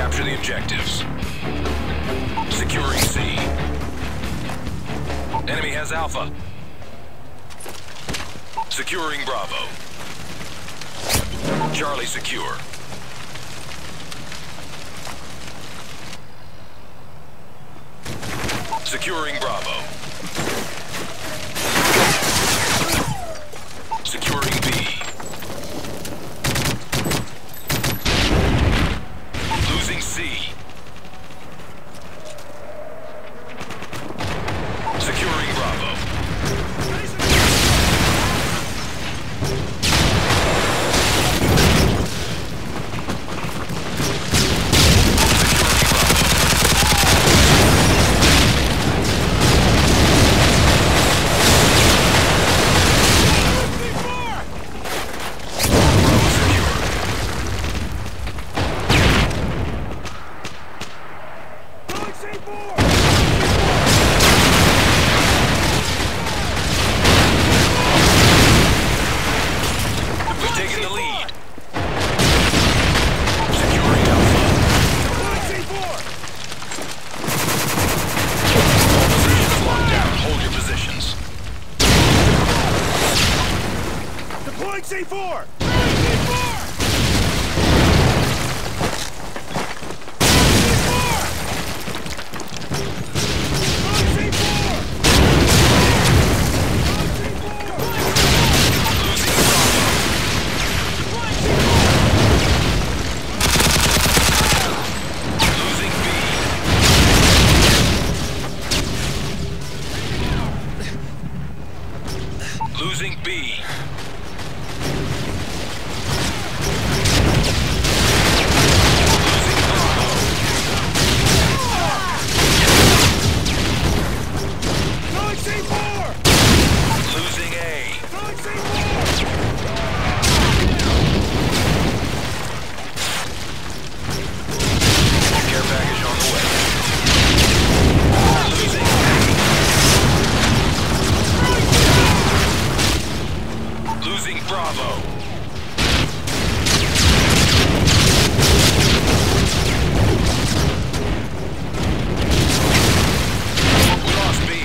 Capture the objectives. Securing C. Enemy has Alpha. Securing Bravo. Charlie secure. Securing Bravo. Securing B. Losing C. Securing Bravo. C4! Losing B. Losing A. Care package on the way. Losing A. Losing Bravo. We lost B.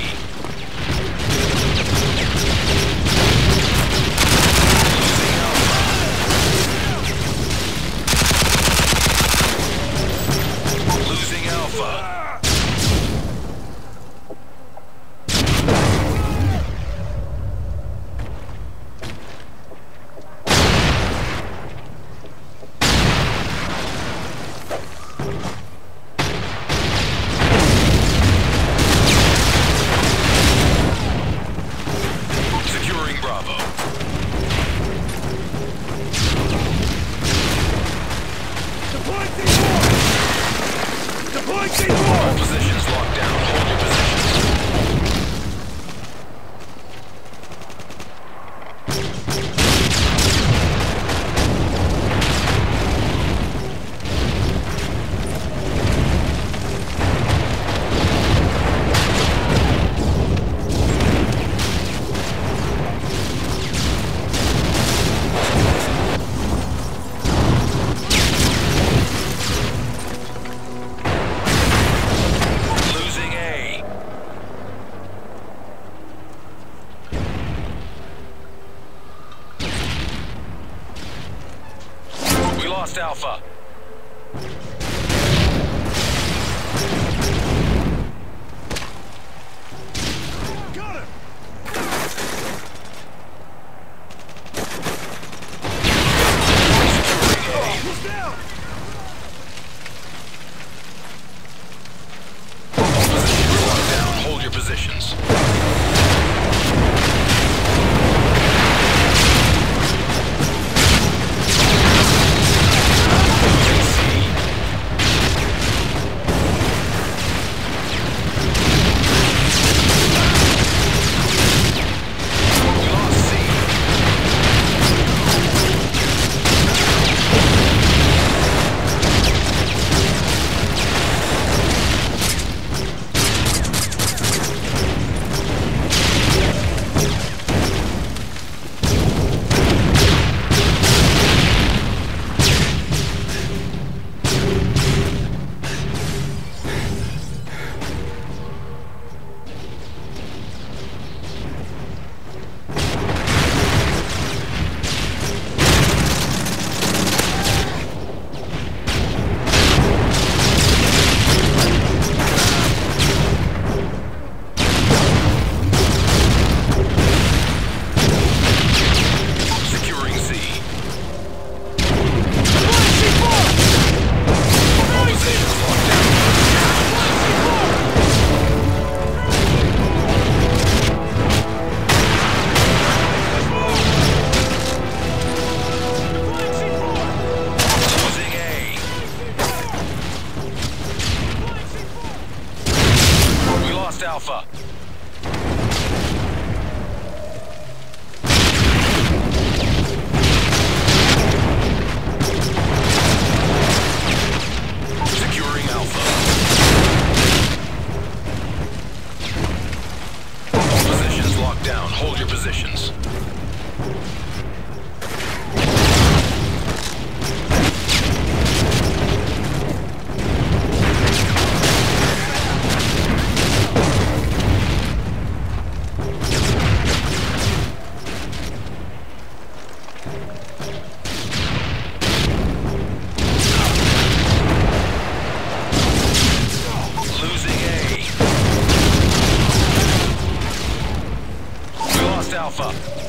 Losing Alpha. Securing Bravo. Deploying C4! Deploying C4! All positions locked down. Hold your positions. Losing A. We lost Alpha. Got him! He's down! Positions locked down. Hold your positions. lost Alpha. Securing Alpha. All positions locked down. Hold your positions. Losing A. We lost Alpha.